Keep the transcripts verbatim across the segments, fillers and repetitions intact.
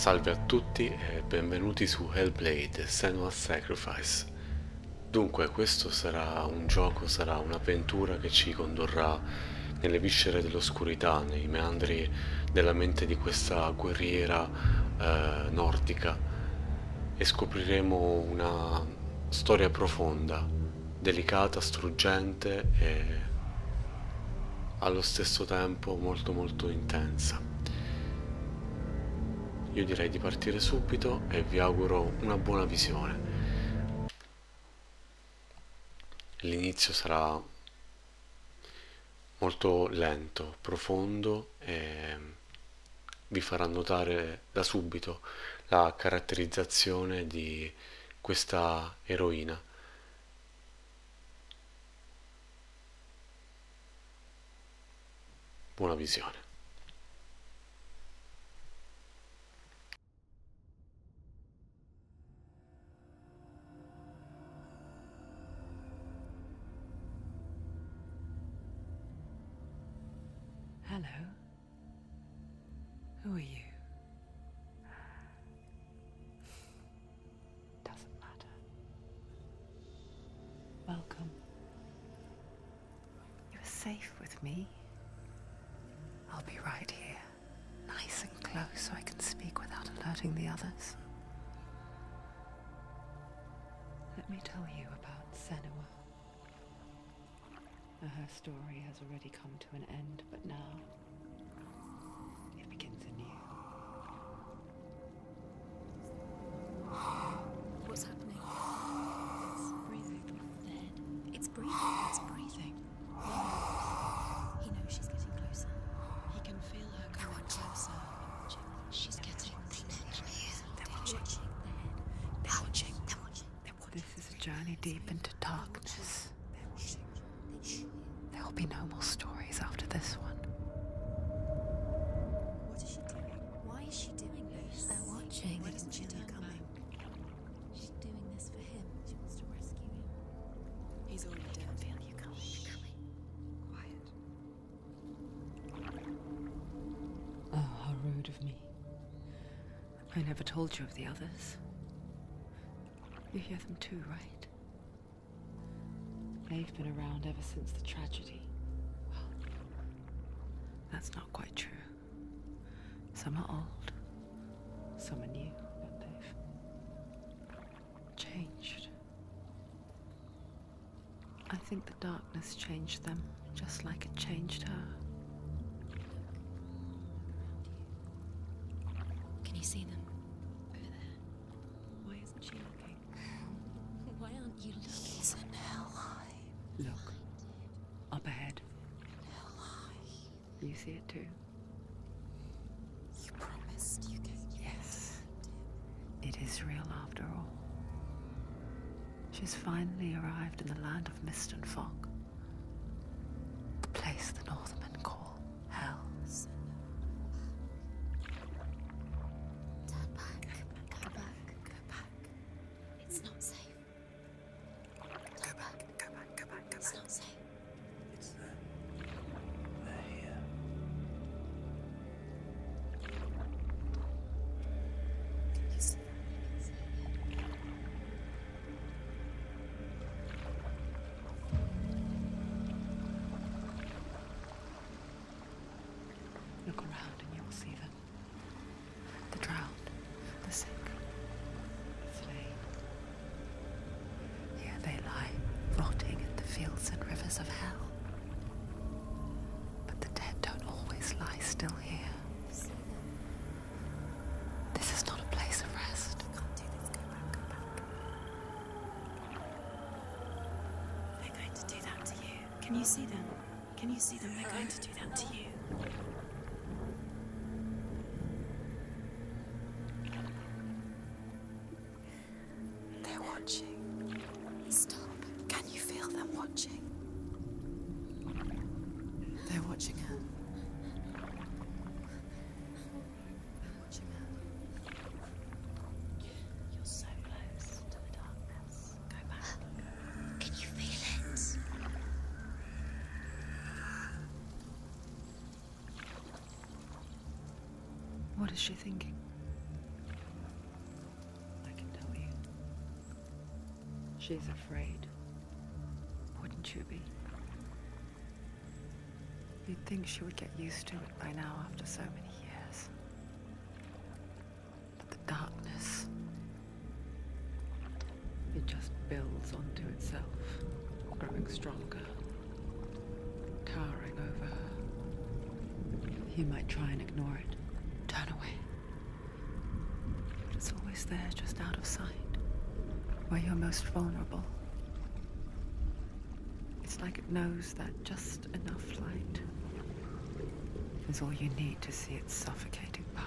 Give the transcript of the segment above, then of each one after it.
Salve a tutti e benvenuti su Hellblade: Senua's Sacrifice. Dunque, questo sarà un gioco, sarà un'avventura che ci condurrà nelle viscere dell'oscurità, nei meandri della mente di questa guerriera eh, nordica e scopriremo una storia profonda, delicata, struggente e allo stesso tempo molto molto intensa. Io direi di partire subito e vi auguro una buona visione. L'inizio sarà molto lento, profondo e vi farà notare da subito la caratterizzazione di questa eroina. Buona visione. Hello. Who are you? Doesn't matter. Welcome. You're safe with me. I'll be right here, nice and close so I can speak without alerting the others. Let me tell you about Senua. Her story has already come to an end, but now it begins anew. What's happening? It's breathing. Dead. It's breathing. It's breathing. He knows she's getting closer. He can feel her coming closer. She's getting closer. They're watching. They're watching. They're watching. They're watching. This is a journey deep into darkness. They're watching. There will be no more stories after this one. What is she doing? Why is she doing this? They're watching. Why doesn't she turn coming? She's doing this for him. She wants to rescue him. He's already dead. I feel you coming. You're coming. Quiet. Oh, how rude of me. I never told you of the others. You hear them too, right? They've been around ever since the tragedy. Well, that's not quite true. Some are old, some are new, but they've changed. I think the darkness changed them, just like it changed her. Can you see them? Over there. Why isn't she looking? Why aren't you looking? He's in hell high. Look, up ahead. Hell high. You see it too? You promised you could. Yes. It is real after all. She's finally arrived in the land of mist and fog. The place the Northmen call hell. Turn back. Go back. Go back. It's not safe. Go back. Go back. Go back. Go it's back. Not safe. It's them. They're here. Can you see that? Look around and you'll see them. The drowned, the sick, the slain. Here they lie, rotting in the fields and rivers of hell. But the dead don't always lie still here. This is not a place of rest. Can't do this. Go back. Go back. They're going to do that to you. Can you see them? Can you see them? They're going to do that to you. They're watching. Stop. Can you feel them watching? They're watching her. Watching her. You're so close to the darkness. Go back. Can you feel it? What is she thinking? She's afraid. Wouldn't you be? You'd think she would get used to it by now after so many years. But the darkness, it just builds onto itself, growing stronger, towering over her. You might try and ignore it, turn away. But it's always there, just out of sight, where you're most vulnerable. It's like it knows that just enough light is all you need to see its suffocating power.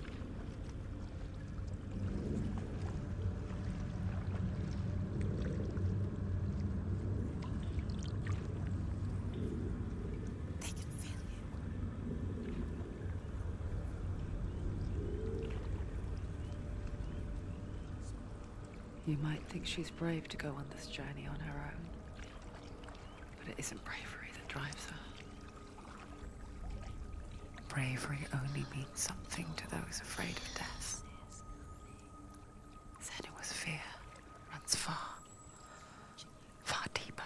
They can feel you. You might think she's brave to go on this journey on her own, but it isn't bravery that drives her. Bravery only means something to those afraid of death. Senua's fear runs far, far deeper.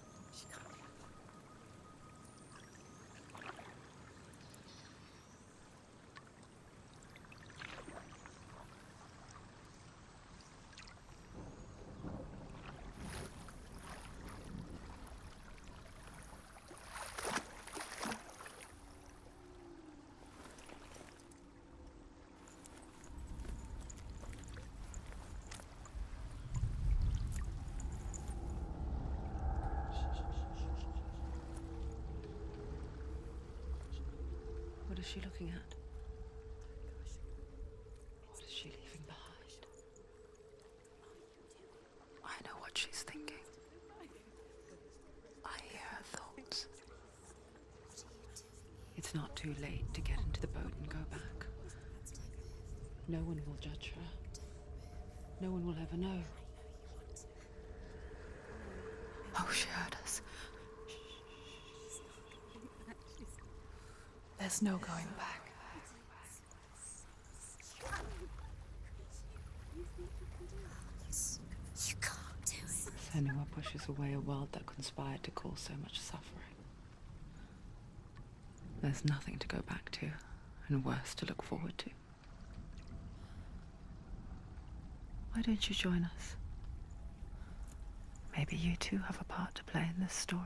What is she looking at? What is she leaving behind? I know what she's thinking. I hear her thoughts. It's not too late to get into the boat and go back. No one will judge her. No one will ever know. Oh, she heard us. There's no going back. You can't do it. Senua pushes away a world that conspired to cause so much suffering. There's nothing to go back to, and worse to look forward to. Why don't you join us? Maybe you too have a part to play in this story.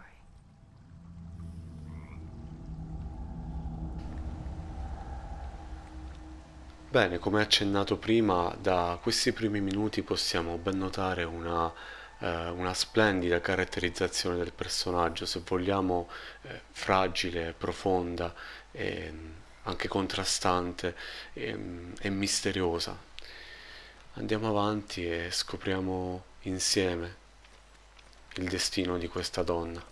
Bene, come accennato prima, da questi primi minuti possiamo ben notare una, eh, una splendida caratterizzazione del personaggio, se vogliamo eh, fragile, profonda, e anche contrastante e, e misteriosa. Andiamo avanti e scopriamo insieme il destino di questa donna.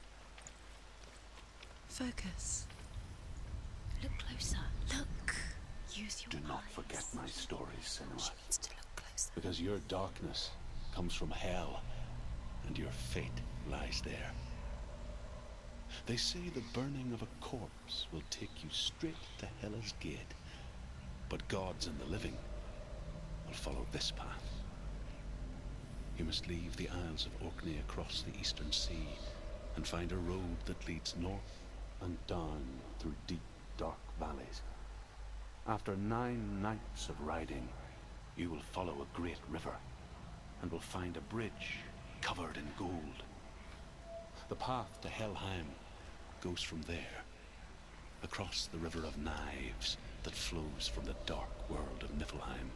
Focus. Look closer. Look. Use your Do not eyes. forget my stories, Senua, She needs to look closer. because your darkness comes from hell, and your fate lies there. They say the burning of a corpse will take you straight to Hela's gate, but gods and the living will follow this path. You must leave the Isles of Orkney across the eastern sea and find a road that leads north and down through deep, dark valleys. After nine nights of riding, you will follow a great river and will find a bridge covered in gold. The path to Helheim goes from there, across the River of Knives that flows from the dark world of Niflheim.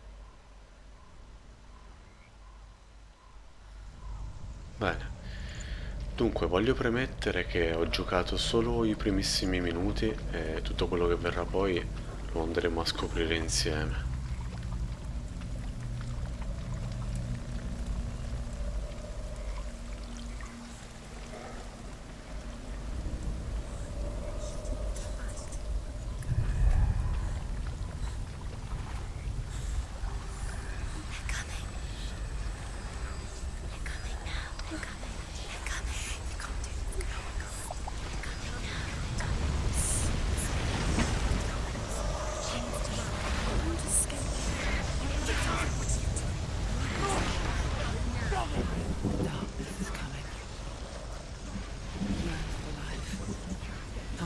Bene, dunque voglio premettere che ho giocato solo i primissimi minuti e tutto quello che verrà poi lo andremo a scoprire insieme.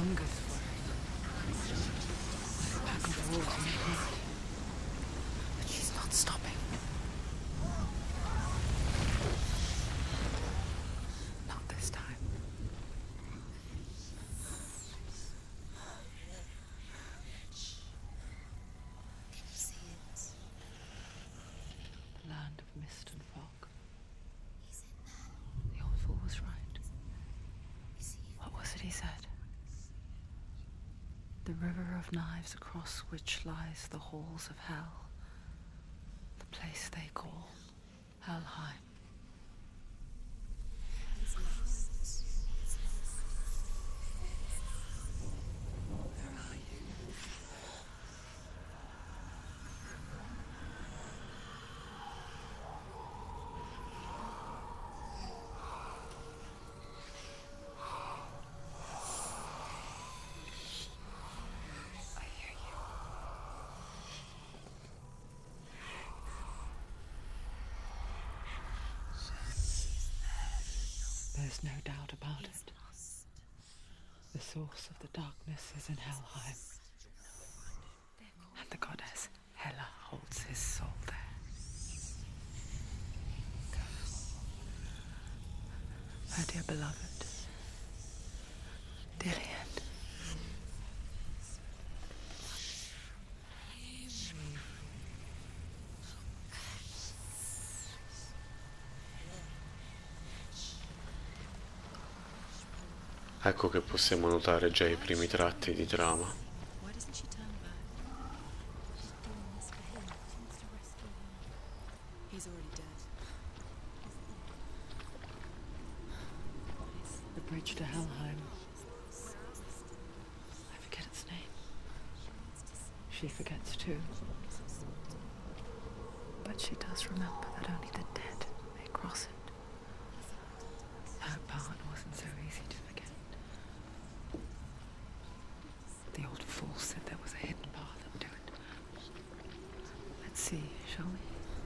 hungers for it. Like a pack of wolves in the night. But she's not stopping. Not this time. Can you see it? The land of mist and fog. He's in there. The old fool was right. Is he? What was it he said? The river of knives across which lies the halls of hell. The place they call Helheim. He's lost. He's lost. Where are you? I hear you. There's no doubt about He's it. lost. The source of the darkness is in Helheim, and the goddess Hela holds his soul there. My dear beloved, Dillian. Ecco che possiamo notare già i primi tratti di trama. Why doesn't she turn back? She's doing this for him. She wants to rescue him. He's already dead. The bridge to Helheim. I forget its name. She forgets too. But she does remember that only the dead may cross it. That part wasn't so easy to forget. The old fool said there was a hidden path up to it. Let's see, shall we?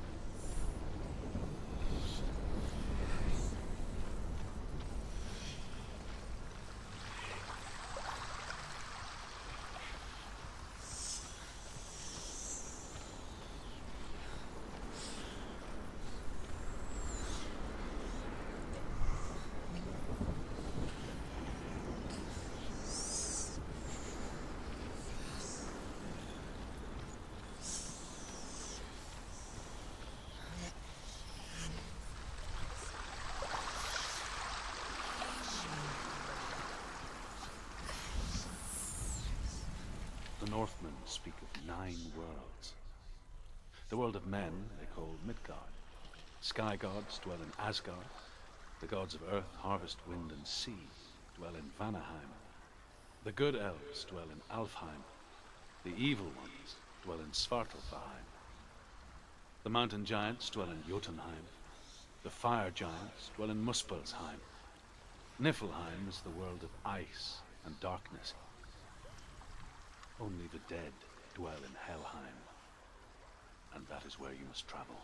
The Northmen speak of nine worlds. The world of men they call Midgard. Sky gods dwell in Asgard. The gods of earth, harvest, wind, and sea dwell in Vanaheim. The good elves dwell in Alfheim. The evil ones dwell in Svartalfheim. The mountain giants dwell in Jotunheim. The fire giants dwell in Muspelheim. Niflheim is the world of ice and darkness. Only the dead dwell in Helheim, and that is where you must travel.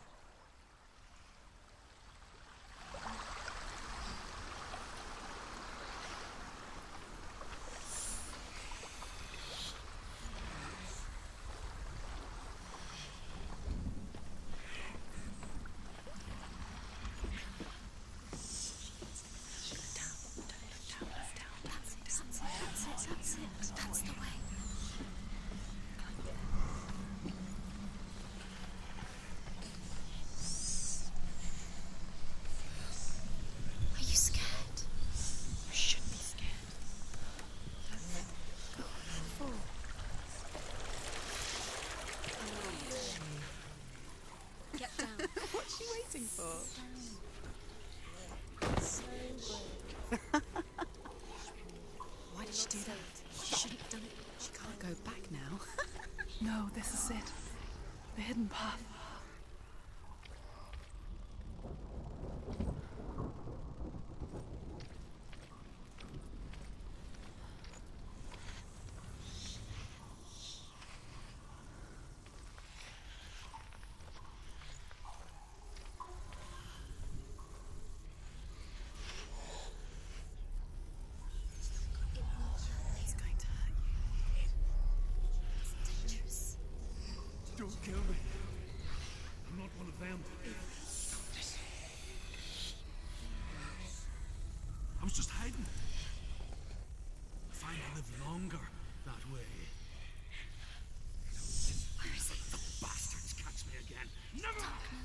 Are you scared? You should be scared. Go on, fall. Get down. What's she waiting for? So brave. Why did she do that? She shouldn't have done it. She can't go back now. No, this is it. The hidden path. kill me. I'm not one of them. I was just hiding. I find I live longer that way. Where is he? The bastards catch me again. Never!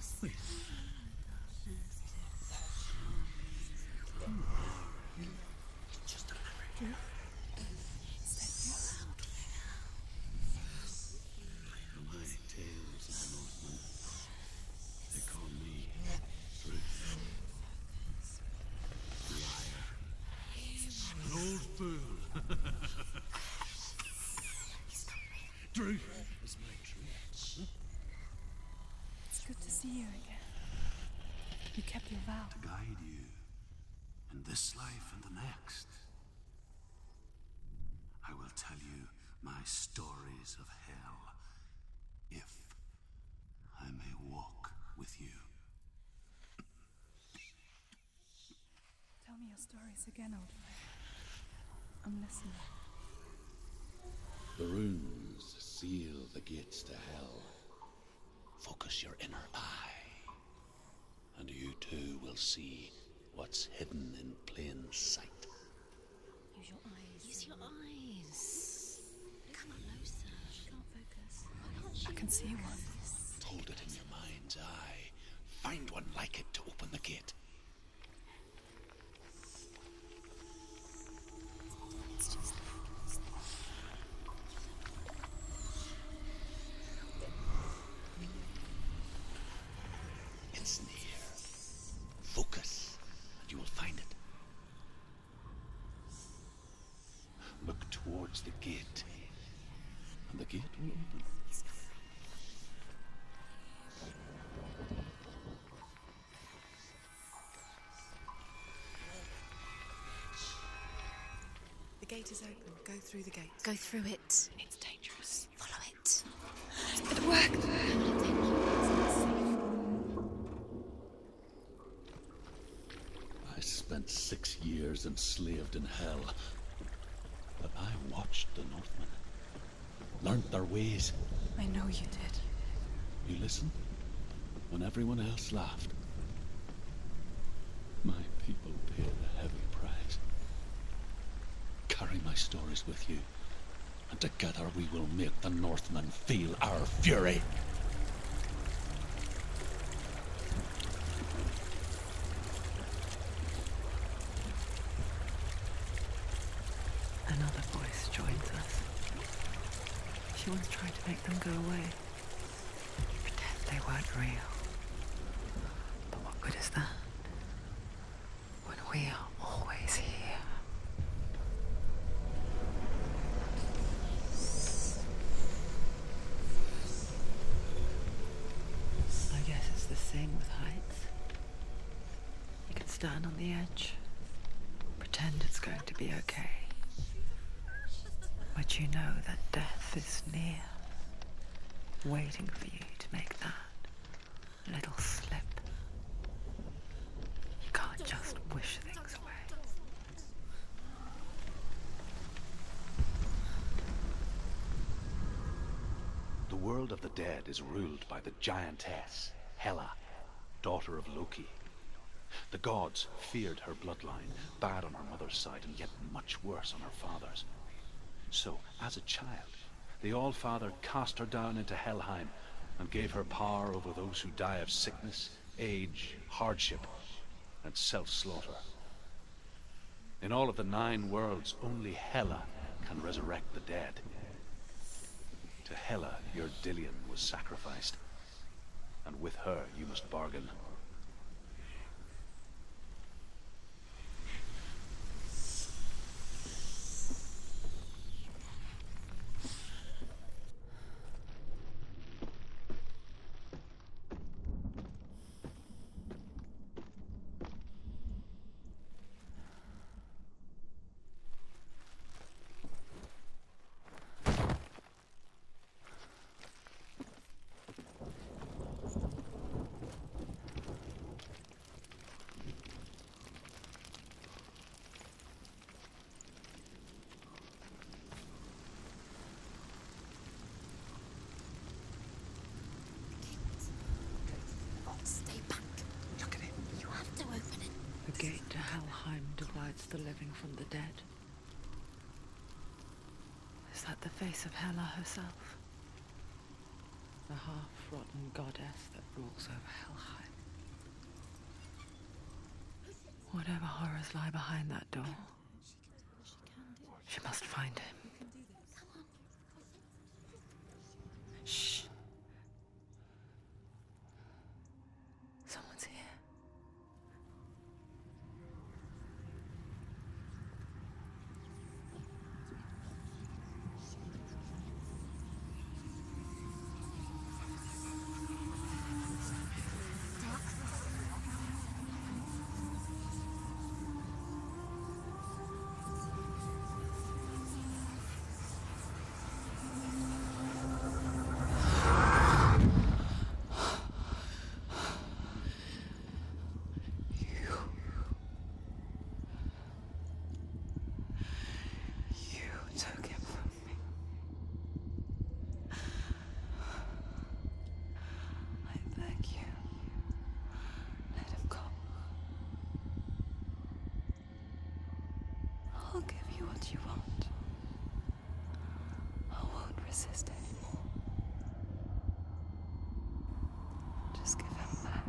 Just a memory. My tales of the Northmen. They call me Ruth. Liar. An old fool. Drew. Is my truth. It's good to see you again. You kept your vow. To guide you in this life and the next. I will tell you my stories of hell, if I may walk with you. Tell me your stories again, old friend. I'm listening. The runes seal the gates to hell. Focus your inner eye, and you too will see what's hidden in plain sight. Use your eyes. Use your eyes. Come closer. She can't focus. Why can't she? I can see one. Hold it in your mind's eye. Find one like it to open the gate. It's just. It's near. Focus, and you will find it. Look towards the gate, and the gate will open. The gate is open. Go through the gate. Go through it. It's dangerous. Follow it. It worked. I spent six years enslaved in hell, but I watched the Northmen, learnt their ways. I know you did. You listened when everyone else laughed. My people paid a heavy price. Carry my stories with you, and together we will make the Northmen feel our fury. Another voice joins us. She once tried to make them go away. Pretend they weren't real. But what good is that? When we are always here. I guess it's the same with heights. You can stand on the edge, pretend it's going to be okay. But you know that death is near, waiting for you to make that little slip. You can't just wish things away. The world of the dead is ruled by the giantess, Hela, daughter of Loki. The gods feared her bloodline, bad on her mother's side and yet much worse on her father's. So, as a child, the All-Father cast her down into Helheim and gave her power over those who die of sickness, age, hardship, and self-slaughter. In all of the nine worlds, only Hela can resurrect the dead. To Hela, your Dillion was sacrificed, and with her you must bargain. Is that the face of Hela herself? The half-rotten goddess that rules over Helheim. Whatever horrors lie behind that door, she must find him. Shh. Someone's here. I'll give you what you want. I won't resist anymore. Just give him back.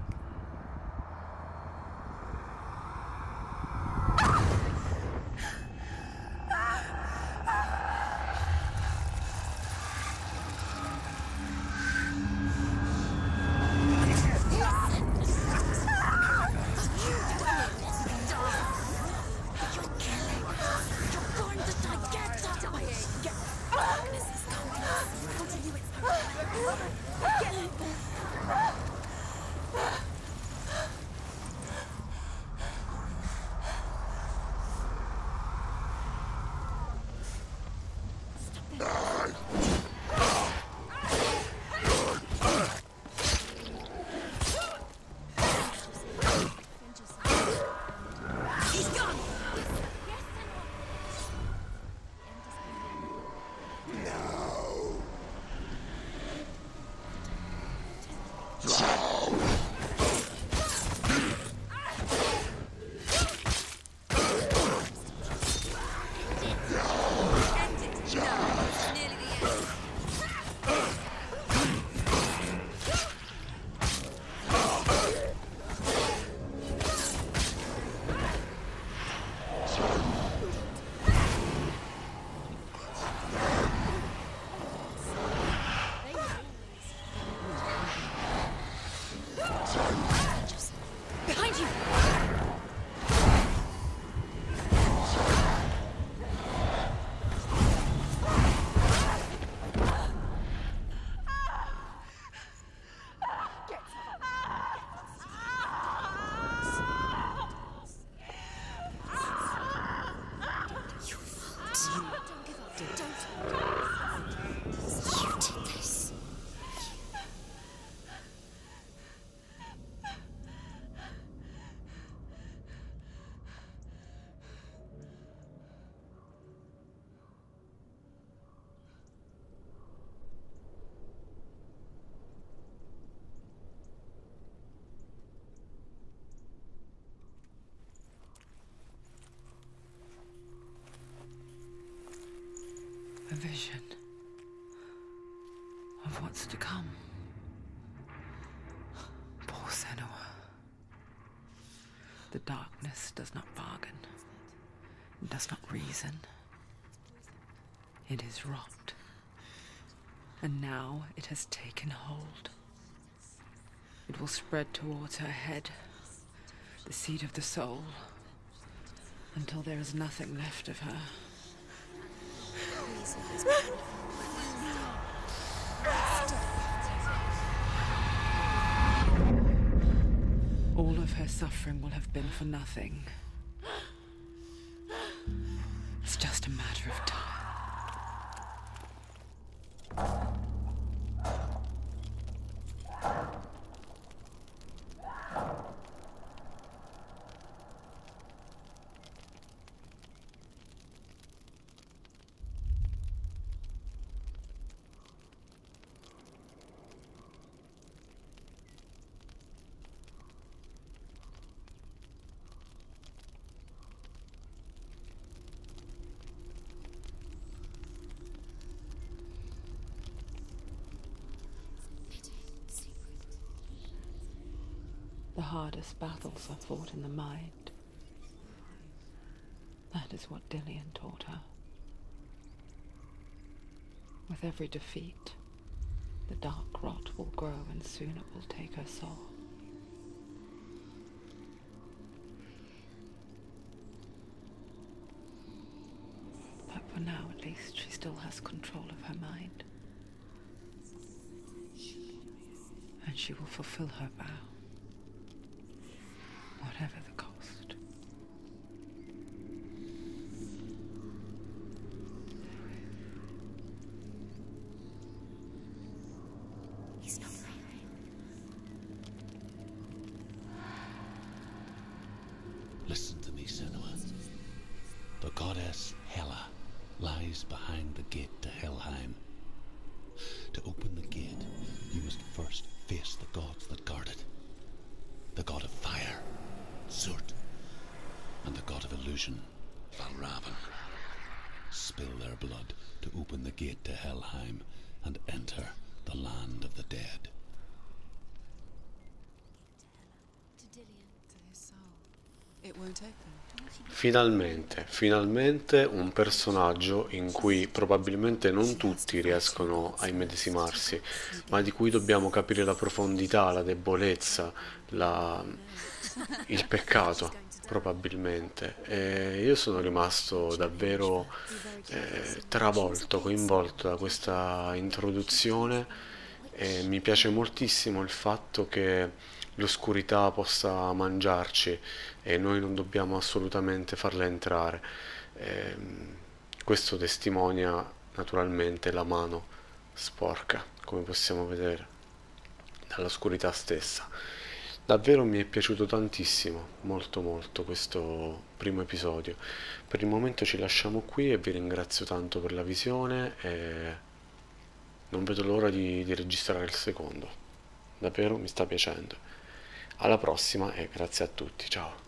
A vision of what's to come. Poor Senua. The darkness does not bargain, it does not reason. It is rot. And now it has taken hold. It will spread towards her head, the seat of the soul, until there is nothing left of her. All of her suffering will have been for nothing. It's just a matter of time. hardest battles are fought in the mind. That is what Dillian taught her. With every defeat, the dark rot will grow and soon it will take her soul. But for now, at least, she still has control of her mind. And she will fulfill her vow, whatever the cost. He's not breathing. Listen to me, Senua. The goddess Hela lies behind the gate to Helheim. To open the gate, you must first face the gods that guard it. The god of fire, Surt, and the god of illusion, Valravn. Spill their blood to open the gate to Helheim and enter the land of the dead. To Dillian. To his soul. It won't open. Finalmente, finalmente un personaggio in cui probabilmente non tutti riescono a immedesimarsi, ma di cui dobbiamo capire la profondità, la debolezza, la... il peccato, probabilmente. E io sono rimasto davvero eh, travolto, coinvolto da questa introduzione e mi piace moltissimo il fatto che l'oscurità possa mangiarci e noi non dobbiamo assolutamente farla entrare. Ehm, questo testimonia naturalmente la mano sporca, come possiamo vedere dall'oscurità stessa. Davvero mi è piaciuto tantissimo, molto molto, questo primo episodio. Per il momento ci lasciamo qui e vi ringrazio tanto per la visione e non vedo l'ora di, di registrare il secondo. Davvero mi sta piacendo. Alla prossima e grazie a tutti, ciao.